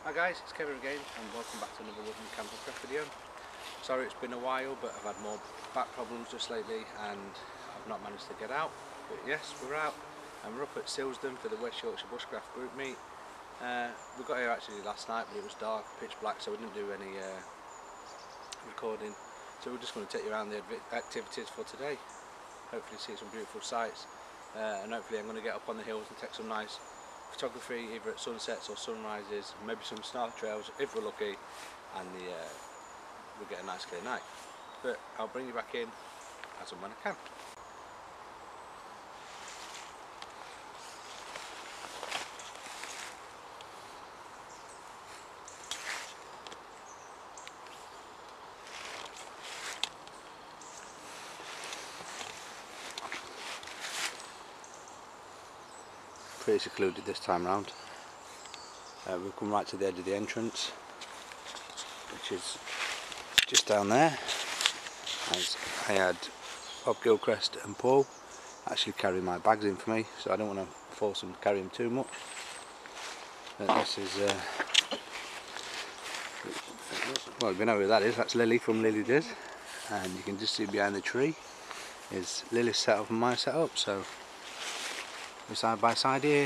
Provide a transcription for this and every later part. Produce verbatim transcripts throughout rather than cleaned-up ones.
Hi guys, it's Kevin again and welcome back to another Woodland camping craft video. Sorry it's been a while, but I've had more back problems just lately and I've not managed to get out. But yes, we're out and we're up at Silsden for the West Yorkshire Bushcraft group meet. Uh, we got here actually last night, but it was dark, pitch black, so we didn't do any uh, recording. So we're just going to take you around the activities for today. Hopefully see some beautiful sights uh, and hopefully I'm going to get up on the hills and take some nice photography either at sunsets or sunrises, maybe some star trails if we're lucky, and the, uh, we'll get a nice clear night. But I'll bring you back in as and when I can. Pretty secluded this time round. Uh, we've come right to the edge of the entrance, which is just down there. As I had Bob Gilchrist and Paul actually carry my bags in for me, so I don't want to force them to carry them too much. But this is, uh, well, you know who that is. That's Lily from Lillys, and you can just see behind the tree is Lily's setup and my setup. So we're side by side here.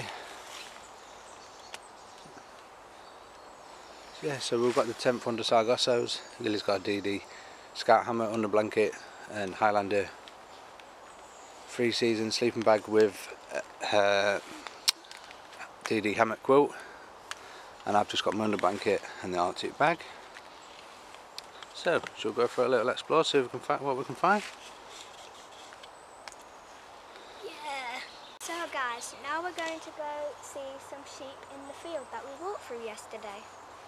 So yeah, so we've got the tent under Sargassos. Lily's got a D D Scout hammer under blanket and Highlander three season sleeping bag with her D D hammock quilt, and I've just got my under blanket and the Arctic bag. So shall we go for a little explore, see if we can find what we can find? So guys, now we're going to go see some sheep in the field that we walked through yesterday.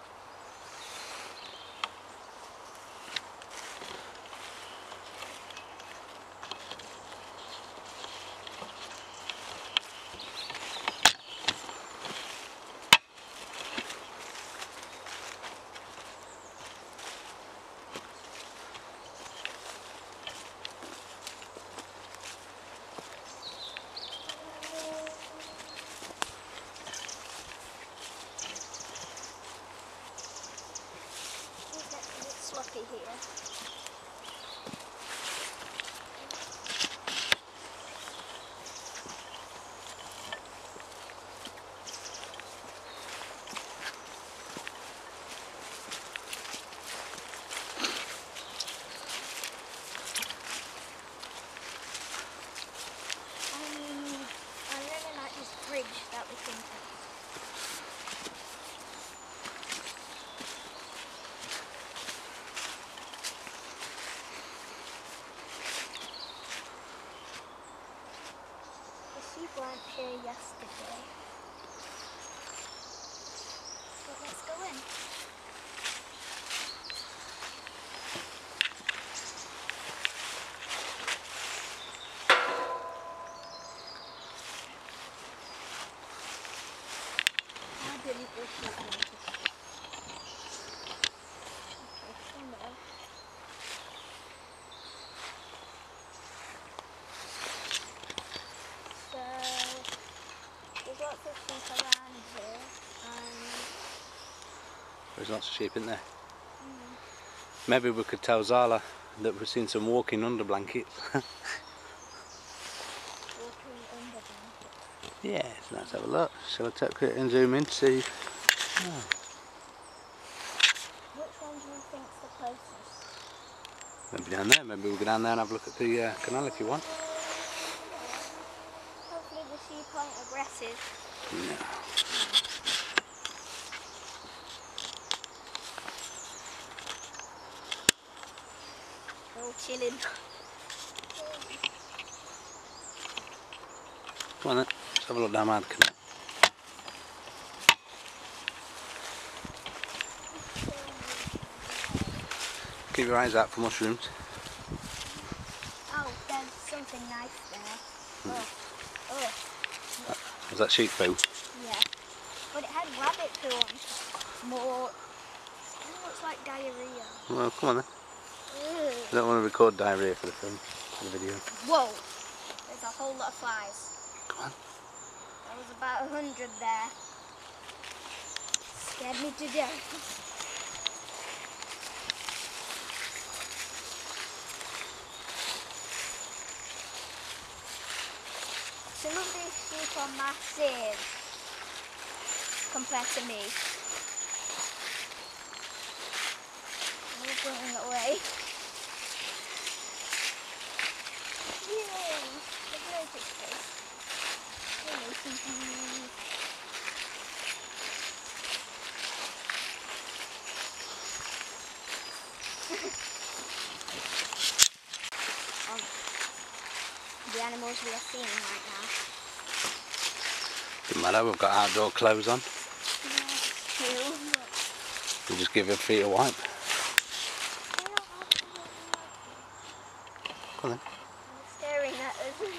Sloppy here. Um, I really like this bridge that we think of. Sheep weren't here yesterday, but let's go in. I didn't wish that notice. Okay, come on. There's lots of sheep around here, and There's lots of sheep in there. mm, Maybe we could tell Zala that we've seen some walking under blankets. walking under blankets. Yeah, so let's have a look. Shall I take it and zoom in to see? Oh. Which one do you think's the closest? Maybe down there. Maybe we'll go down there and have a look at the uh, canal if you want. Hopefully the sheep aren't aggressive. No. They're all chilling. Come on then, let's have a look down by the canal. Keep your eyes out for mushrooms. Oh, there's something nice there. Oh, oh. Was that sheep poo? Yeah. But it had rabbit poo on. More. It looks like diarrhea. Well, come on then. Ugh. I don't want to record diarrhea for the film, for the video. Whoa! There's a whole lot of flies. Come on. There was about a hundred there. scared me to death. Some of these sheep are massive compared to me. They're running away. Yay! There's no pictures. Hello, Susie. um, the animals we are seeing right now. Doesn't matter, we've got outdoor clothes on. Yeah, it's true. We'll just give your feet a wipe. Come on then. They're staring at us.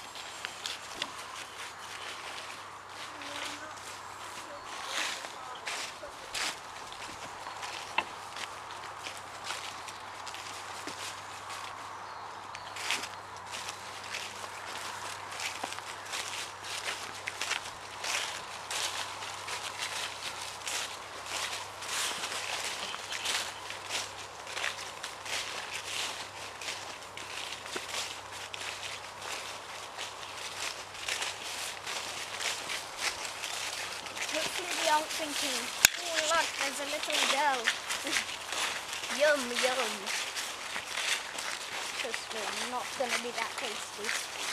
Hopefully they aren't thinking, oh look, there's a little girl. Yum, yum. Trust me, I'm not going to be that tasty.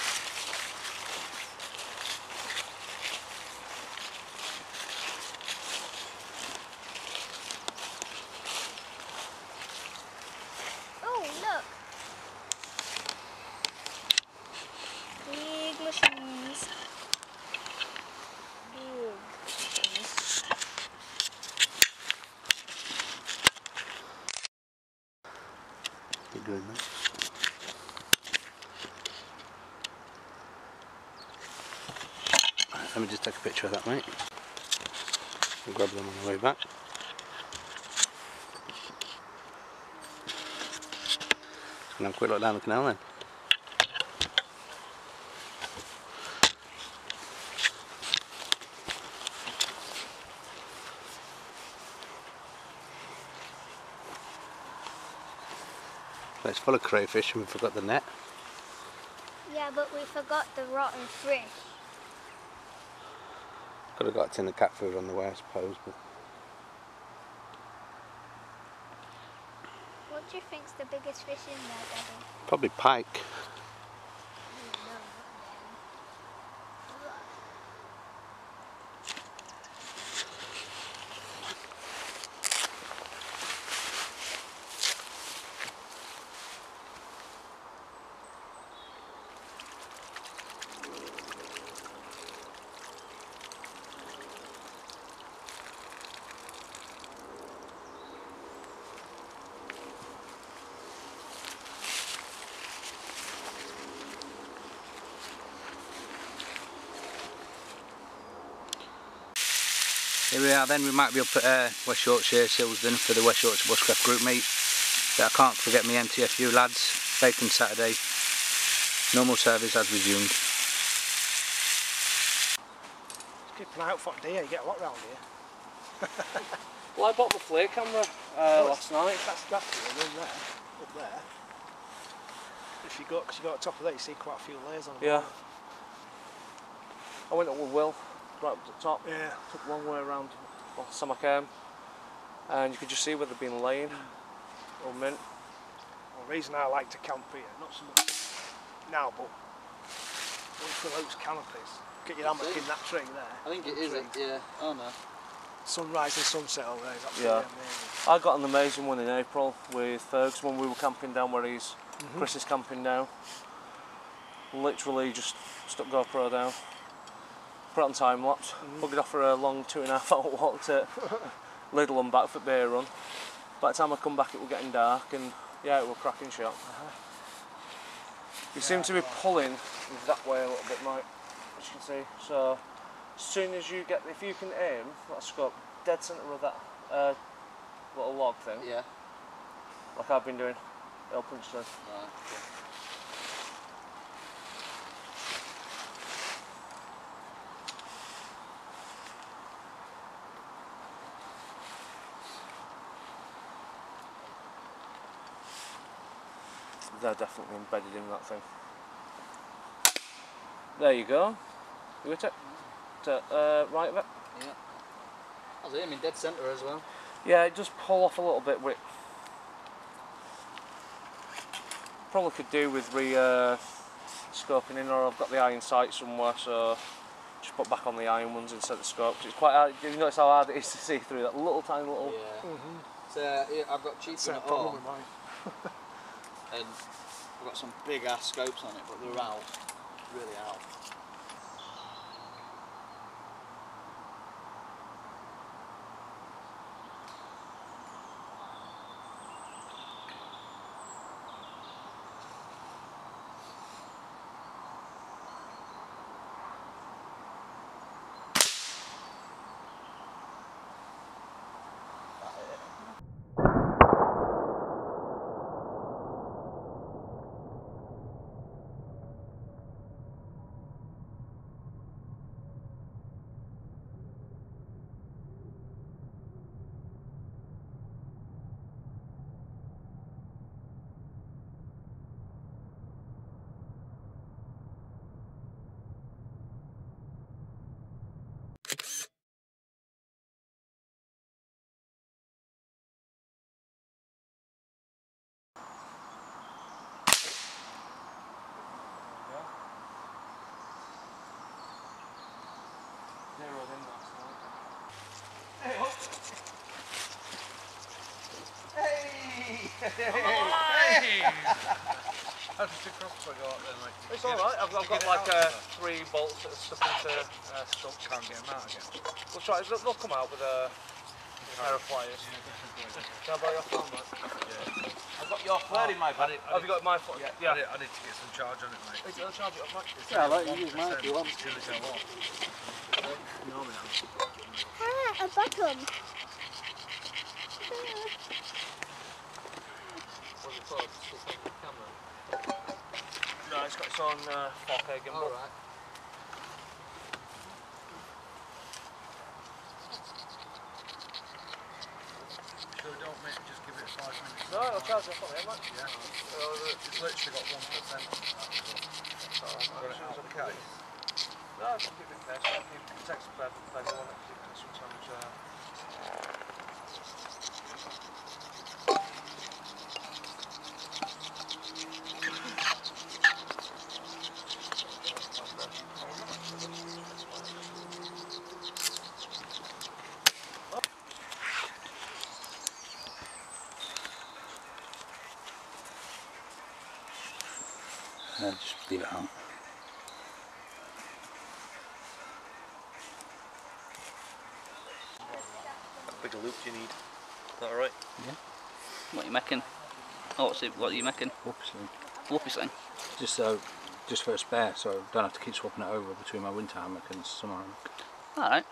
Oh, look. Big mushrooms. Big. You're good, mate. Right, let me just take a picture of that, mate. I'll grab them on the way back. Just gonna have a quick look down the canal then. It's full of crayfish and we forgot the net. Yeah, but we forgot the rotten fish. Could have got a tin of cat food on the way, I suppose. But What do you think's the biggest fish in there, Daddy? probably pike. Here we are then, we might be up at uh, West Yorkshire, Silsden for the West Yorkshire Bushcraft group meet. But I can't forget my M T F U lads, Bacon Saturday, normal service as resumed. Keep an eye out for deer, you get a lot round here. Well, I bought my flare camera uh, Oh, last night. That's, that's the one in there, up there. If you go, because you go at the top of there, you see quite a few layers on the Yeah. bottom. I went up with Will, right up to the top. Yeah. Took a long way around last time I came, and you could just see where they've been laying. Or mint. Well, the reason I like to camp here, not so much now, but going for those canopies, get your hammock in that tree there. I think it is, it, yeah. Oh no. Sunrise and sunset over there is absolutely Yeah. amazing. I got an amazing one in April with Fergus when we were camping down where he's, Mm-hmm. Chris is camping now. Literally just stuck GoPro down, put it on time lapse, Mm-hmm. bugged off for a long two and a half hour walk to Lidl and back for beer run. By the time I come back it was getting dark and yeah, it was a cracking shot. Uh-huh. You seem to be pulling that way a little bit, Mike, as you can see. So as soon as you get, if you can aim, that scope, dead centre of that uh, little log thing, Yeah. like I've been doing, it'll punch through. Right, okay. they're definitely embedded in that thing. There you go. You hit it? To, uh, right of it? Yeah. I was aiming dead centre as well. Yeah, it does pull off a little bit with. Probably could do with re uh, scoping in, or I've got the iron sight somewhere, so just put back on the iron ones instead of scope. Cause it's quite hard. You notice how hard it is to see through that little tiny little. Yeah. Mm-hmm. So yeah, I've got cheap Same in it problem all, with mine. and I've got some big ass scopes on it, but they're out, really out. Hey! How did the crossbow go up then? Like, It's alright, I've, I've got like uh, three bolts that are stuck into uh, stuff. can't get them out again. We'll try, they'll, they'll come out with a pair of pliers. Can I borrow your phone, mate? I've got your flare in my bag. Have you got my phone? Yeah. Yeah. I, need, I need to get some charge on it, mate. Hey, I'll charge it up, mate. Yeah, I'll let you use mine if you want. Till it's a lot. Ah, a button. What's it called? It's like a camera. No, it's got its own uh, four K gimbal. Alright. So don't make just give it five minutes. No, I'll charge it up on here, mate. Yeah. Uh, it's literally got one percent on that. So I've got it out of the case. No, I can keep it in case. I'll keep it text pleasure on it because sometimes. Uh, No, just leave it out. How big a loop do you need? Is that alright? What are you making? Oh, what's it, what are you making? Whoopsie. Whoopie thing. Just so, just for a spare, so I don't have to keep swapping it over between my winter hammock and summer hammock. Alright.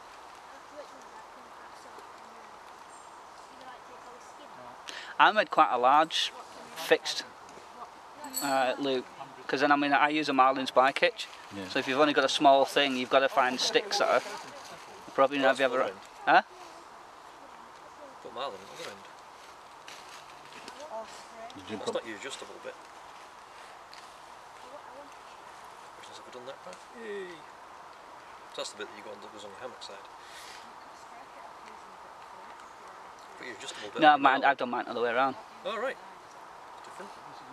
I made quite a large fixed uh, loop, because then I mean I use a marlin spike hitch. Yeah. So if you've only got a small thing, you've got to find sticks that are probably not have you ever. Huh? Put marlin at the other end. Did you That's put, not your adjustable bit. Which has ever done that part? Yay! So that's the bit that you got on that goes on your hammock side. But your adjustable bit. No, on your mine, marlin. I've done mine all the way around. Oh, right. It's different.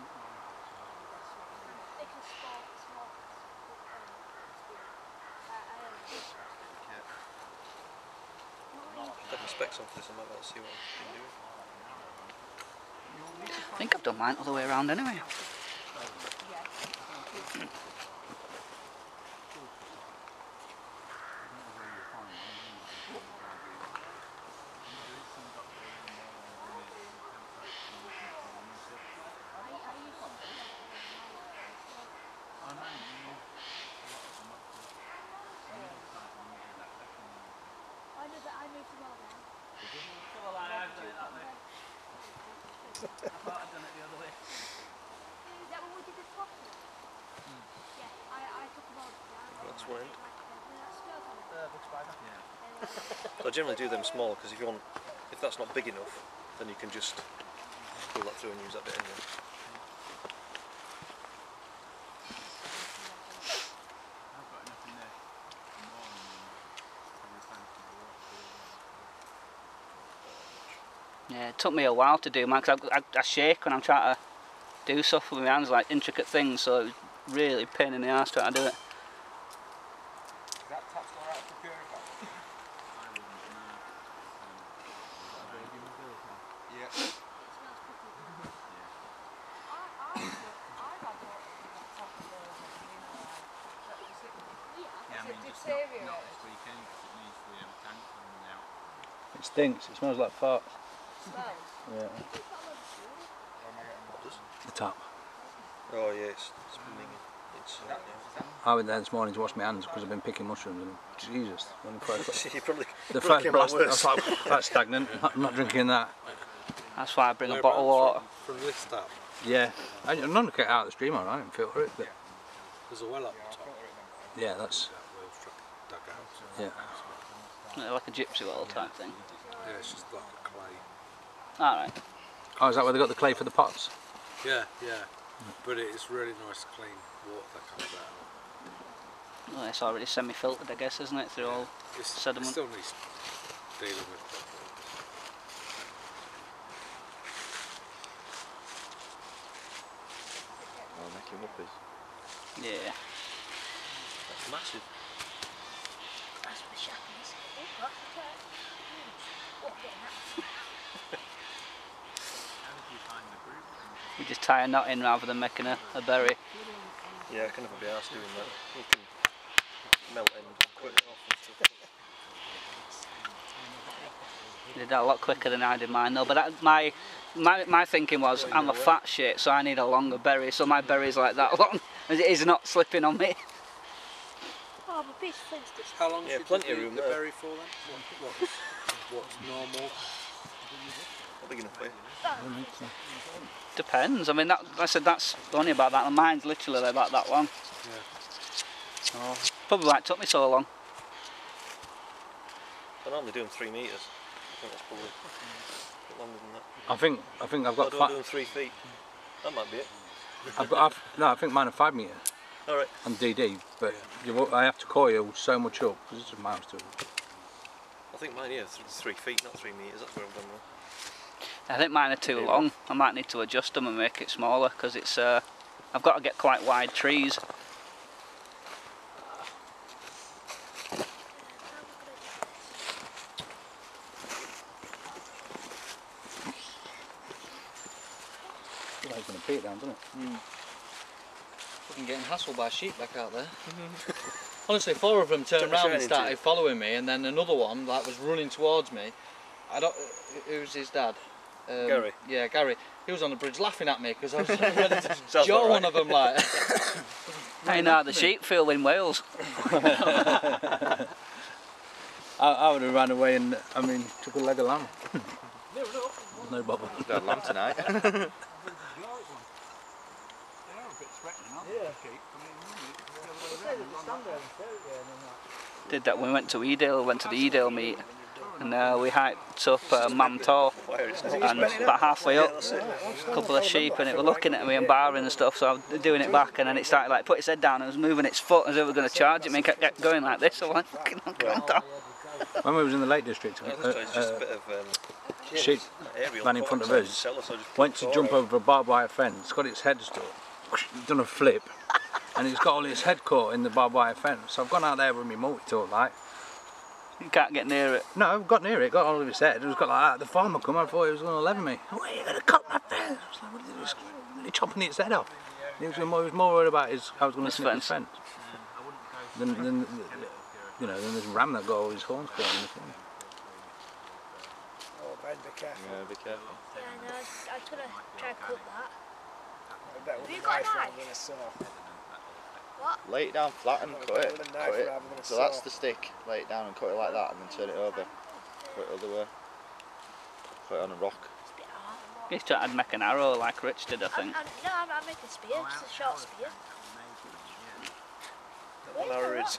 I've got specs on for this, I might be able to see what I've been doing. I think I've done mine all the way around anyway. That's one end. So I generally do them small because if you want, if that's not big enough, then you can just pull that through and use that bit anyway. Yeah, it took me a while to do mine because I, I, I shake when I'm trying to do stuff with my hands, like intricate things, so it was really a pain in the arse trying to do it. Is that tap still out for purify? Yeah. It stinks, it smells like fart. Yeah. The tap. Oh yeah, it's, it's been minging. It's, uh, yeah. I went there this morning to wash my hands because I've been picking mushrooms and Jesus, when the first, You probably, the probably first came out blast, I worse. was like, that's stagnant, I'm not drinking that. That's why I bring a bottle of water. From, from this tap. Yeah, I, I'm not get out of the stream, I didn't filter it, but There's a well up top. yeah, that's, Dug out. yeah. Like a gypsy well type thing. Yeah, it's just like a clay. Alright. Oh, is that where they got the clay for the pots? Yeah, yeah. But it's really nice clean water that comes out. Well, it's already semi-filtered, I guess, isn't it? Through all It's, sediment. It still needs dealing with. I'll make him whoopers. Yeah. That's massive. That's the shackles. Oh, gosh, okay. Oh, I'm getting that. You just tie a knot in rather than making a, a berry. Yeah, I can never be arsed doing that. You can melt it and cut it off and stuff. You did that a lot quicker than I did mine though, but that, my, my my thinking was I'm a fat shit, so I need a longer berry, so my berry's like that long, as it is not slipping on me. Oh, my piece of flint's just... How long Yeah, should plenty you of leave room the there. berry for then? What, what's, what's normal? Not big enough for you. Depends. I mean, that, I said that's only about that, and mine's literally about that long. Yeah. So probably why it took me so long. I normally do them three metres. I think that's probably a bit longer than that. I think, I think I've I got do I do five, them three feet. That might be it. I've got, I've, no, I think mine are five metre Alright. on D D, but you, I have to coil so much up, because it's a mouse too. I think mine, yeah, th three feet, not three metres. That's where I've done wrong. I think mine are too long. I might need to adjust them and make it smaller because it's. Uh, I've got to get quite wide trees. It's like going to pee it down, doesn't it? Mm. Fucking getting hassled by sheep back out there. Honestly, four of them turned Took me around and shining started too. following me, and then another one like was running towards me. I don't. Who's his dad? Um, Gary. Yeah, Gary. He was on the bridge laughing at me because I was ready to Sounds jaw about one right. of them like. I know how the sheep feel in Wales. I, I would have ran away and, I mean, took a leg of lamb. No bother. Got lamb tonight. Did that when we went to Edale, went to the Edale meet, and uh, we hiked up uh, Mam Tor, and about halfway up, a couple of sheep, and it were looking at me and barring and stuff, so I was doing it back, and then it started like put its head down and was moving its foot as if it was going to charge at me, and kept, kept going like this. So I'm like, fucking knock it down. When we was in the Lake District, No, uh, that's it's just a uh, bit of um, sheep aerial ran in front of photos us, sell us, so I just went put to the jump door over a barbed wire fence, got its head stuck, done a flip, and it's got all its head caught in the barbed wire fence. So I've gone out there with my multi-tool, like. You can't get near it. No, I've got near it, got all of its head, it was got like that. The farmer come, I thought he was going to lever me. Oh, are you going to cut my fence? I was like, what are you doing? Really chopping its head off. He was more, he was more worried about his, I was going to His snip his fence. fence. Than, than, you know, than this ram that got all his horns caught in the thing. Oh, Ben, be careful. Yeah, be careful. Yeah, no, I was, I was going to try and cut that. I bet with Have you a got a knife knife? rather than a saw. What? Lay it down flat and cut it. With a knife Cut it. rather than a So that's saw. the stick. Lay it down and cut it like that, and then turn it over. Cut it the other way. Put it on a rock. It's a bit hard. He's trying to make an arrow like Rich did, I I'm, think. I'm, no, I'm, I'm making a spear, just a short spear. One hour is.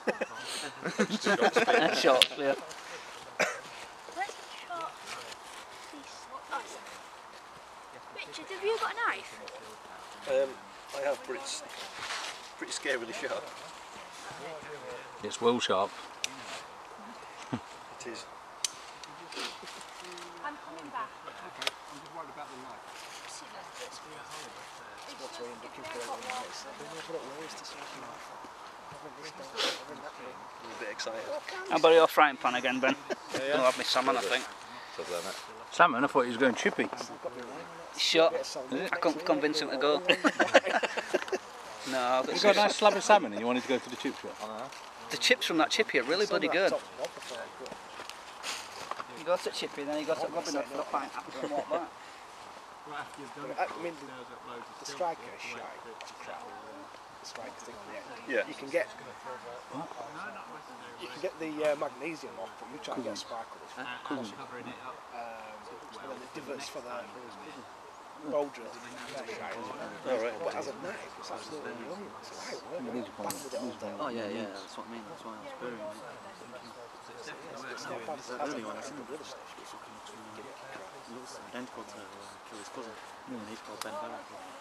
A short spear. Where's the short piece? Oh, it's there. Richard, have you got a knife? Um, I have, but it's pretty scarily sharp. It's well sharp. It is. I'm coming back. What's we end up looking for everyone else? I don't know what it was to sort of like, having this down, having that thing. I'm a bit excited. How about your frying pan again, Ben? Yeah, yeah. Gonna have me salmon, I think. Salmon? I thought he was going chippy. Shut. I couldn't convince him to go. No, I've got You got a nice slab of salmon and you wanted to go to the chip shop? the chips from that chippy are really bloody good. You go to chippy, then you go to Robin Hood for the pint after and walk back. I mean, the, the striker is shy. It's crap. The striker thing on the end. Yeah. You can get. You can get the uh, magnesium off, but you try and get a sparkle. It's impossible. Um, and then the divots for the boulders. All right. But as a knife, it's absolutely brilliant. It's light work. Back with it all day. Oh yeah, yeah, that's what I mean, that's why I was burying it. It's not bad. As a knife, the other stuff. He looks identical to uh, Kelly's cousin, and he's called Ben Barrett.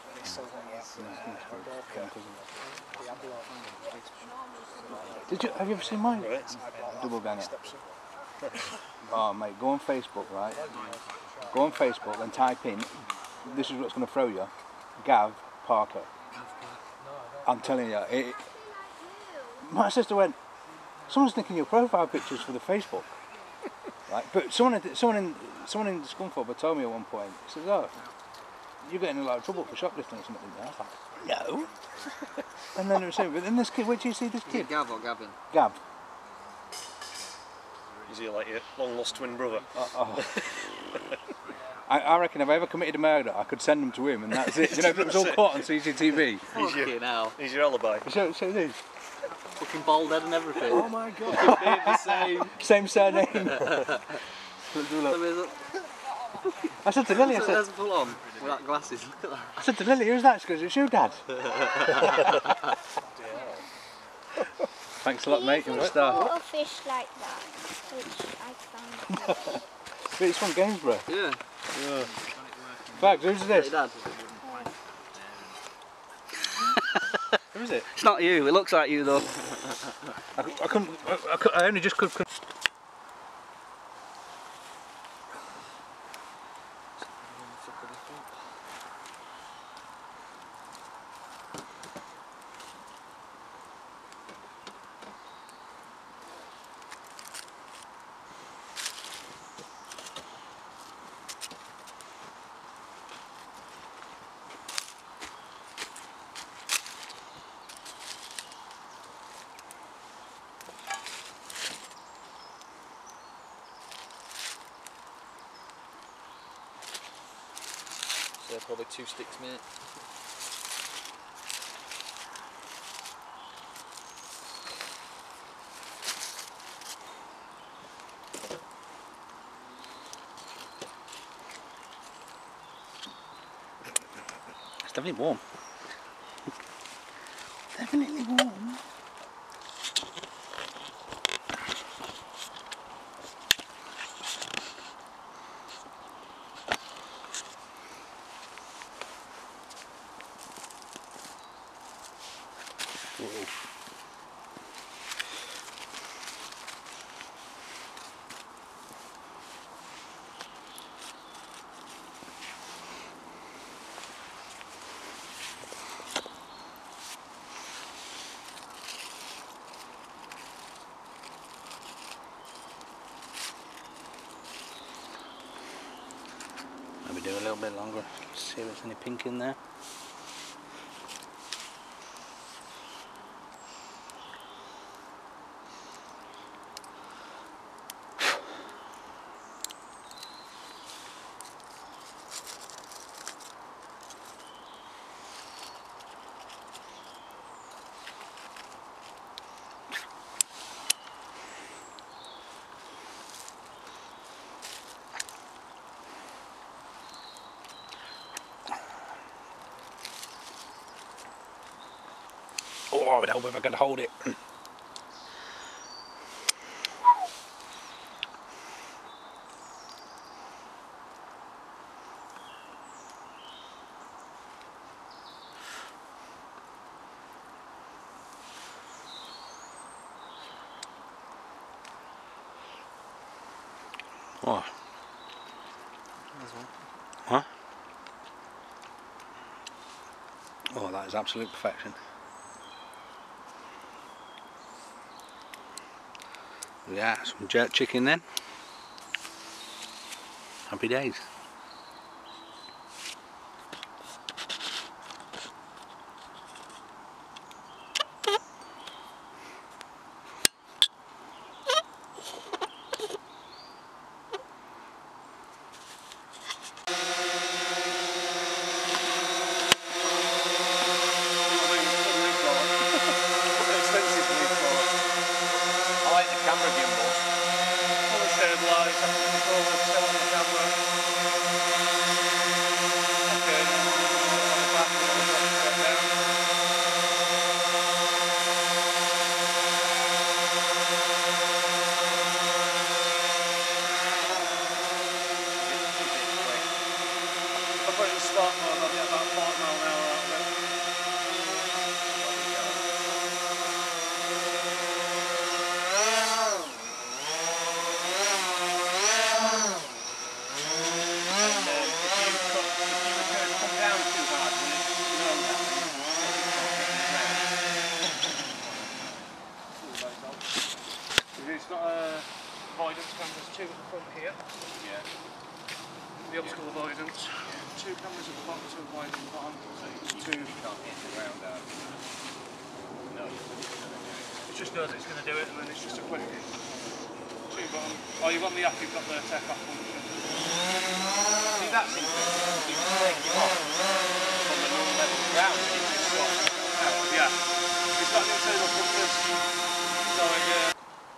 Did you, have you ever seen mine? Right. Double ganger. Oh mate, go on Facebook, right? Go on Facebook and type in, this is what's going to throw you, Gav Parker. I'm telling you, it, my sister went, someone's nicking your profile pictures for the Facebook. Right? But someone, someone in, someone in Scunthorpe told me at one point, he says, oh, you're getting in a lot of trouble for shoplifting or something. I was like, no. And then they were saying, but then this kid, where do you see this kid? Gav or Gavin? Gav. Is he like your long lost twin brother? Uh, oh. I, I reckon if I ever committed a murder, I could send them to him and that's it. You know, if it was all caught on C C T V. He's your, now. he's your alibi. Show, show this. Fucking bald head and everything. Oh my god. The same. Same surname. Look, look. I said to Lily, I said, There's full on without glasses. Look at that. I said to Lily, who's that? She goes, it's you, Dad. Thanks a lot, mate. You're a star. A fish like that, which I found. But it's from Gainsborough. Yeah. Yeah. Fact, who's this? Hey, Dad. Who is it? It's not you, it looks like you though. I, I couldn't, I, I, could, I only just could, could So probably two sticks, mate. It's definitely warm. Definitely warm. Maybe do a little bit longer, see if there's any pink in there. Oh, I would help if I could hold it. Oh. Huh? That is absolute perfection. Yeah, some jerk chicken then. Happy days. It's got a avoidance cameras, two at the front here. Yeah. The obstacle avoidance. Two cameras at the bottom, two wide at the bottom. So two. You can't hit the ground out. No. It just knows it's going to do it, and then it's just a quick two button. Oh, you've got the app, you've got the take off function. See, that's interesting. You can take it off from the normal level ground. Yeah. It's got an internal compass. So yeah.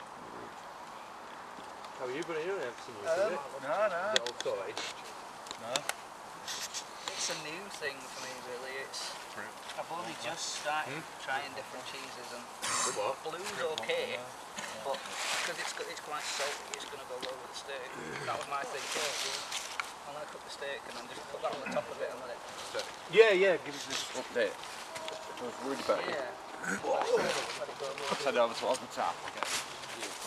How are you going to do it? Um, no, no. Is it all sorted? No. It's a new thing for me, really. It's I've only just started hmm? trying different cheeses, and what? blue's okay, but because it's it's quite salty, it's going to go well with the steak. That was my thing first. I'm going to cook the steak and then just put that on the top of it and let it. Yeah, yeah. Give us this update. I was worried about it. Yeah. Put it over towards the top. Okay.